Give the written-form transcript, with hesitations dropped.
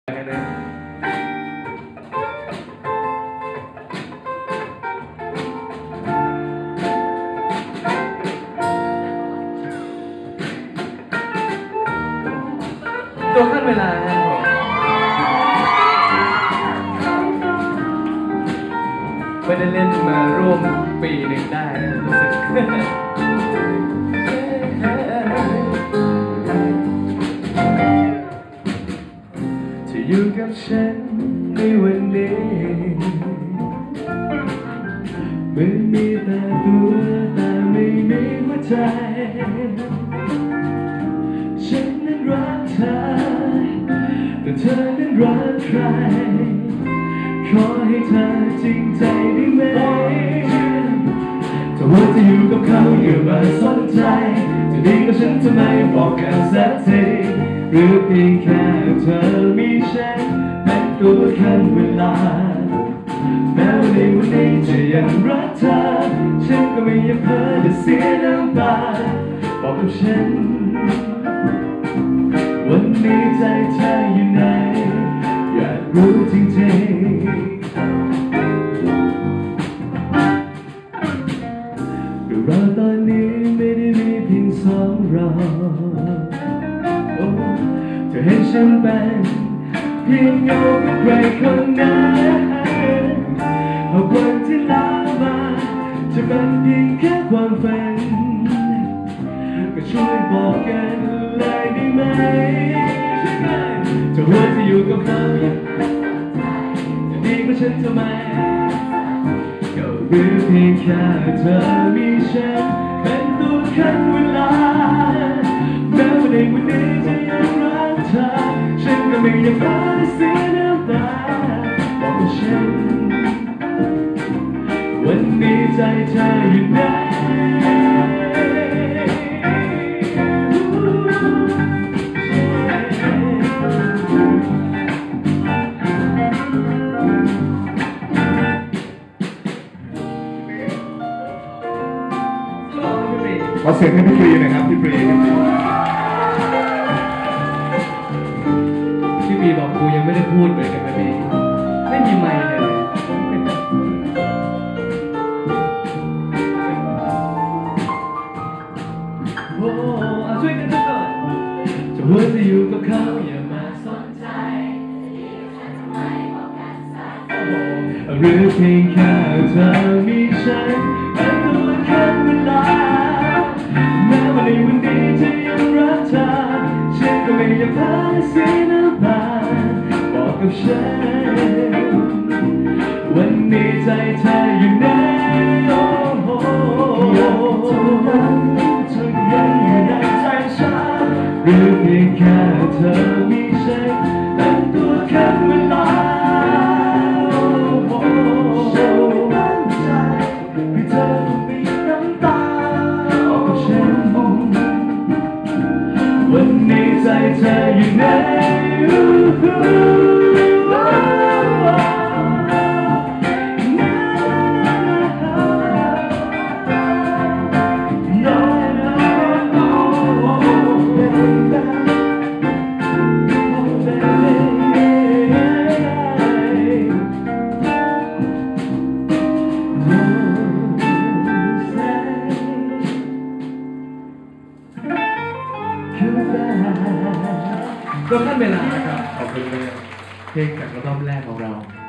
ตัวขั้นเวลาครับผมไม่ได้เล่นมาร่วมปีหนึ่งได้รู้สึกที่อยู่กับฉันในวันนี้เหมือนมีแต่ตัวแต่ไม่มีหัวใจฉันนั้นรักเธอแต่เธอนั้นรักใครขอให้เธอจริงใจได้ไหมถ้าว่าจะอยู่กับเขาอย่ามาสนใจจะดีกับฉันทำไมบอกกันสักทีหรือเพียงแค่เธอมีฉันเป็นตัวขั้นเวลาแม้ว่าในวันนี้จะยังรักเธอฉันก็ไม่อยากเพ้อจะเสียน้ำตาบอกกับฉันวันนี้ใจเธออยู่ไหนอยากรู้จริงๆก็เราตอนนี้ไม่ได้มีเพียงสองเราเธอเห็นฉันเป็นเพียงเงากับใครคนนั้นหากวันที่ลามาจะเป็นเพียงแค่ความฝันก็ช่วยบอกกันเลยได้ไหมจะว่าจะอยู่กับเขาจะดีกว่าฉันทำไมก็หรือเพียงแค่เธอมีฉันเป็นตัวขั้นเวลาแม้ว่าในวันนี้จะยังรักเธอฉันก็ไม่อยากพาเสียน้ำตาบอกกับฉันวันนี้ใจเธออยู่ไหนขอเสียงให้พี่ปรีหน่อยครับพี่ปรีพี่ปีบอกกูยังไม่ได้พูดเลยกันนะพี่ไม่มีไมค์เลยโอ้ช่วยกันสักหน่อยจะว่าจะอยู่กับเขาอย่ามาสนใจหรือเพียงแค่เธอมีฉันเป็นตัวขั้นเวลาแม้ว่าในวันนี้จะยังรักเธอฉันก็ไม่อยากพาเสียน้ำตาบอกกับฉันวันนี้ใจเธออยู่ไหนโอ้โหอยากเธอนั้นเธอยังอยู่ในใจฉันหรือเพียงแค่เธอมีฉันเป็นตัวขั้นเวลาฉันไม่มั่นใจให้เธอต้องมีน้ำตาบอกกับฉันวันนี้ใจเธออยู่ไหนก็ขั้นเวลานะครับขอบคุณเลยเพลงจากอัลบั้มแรกของเรา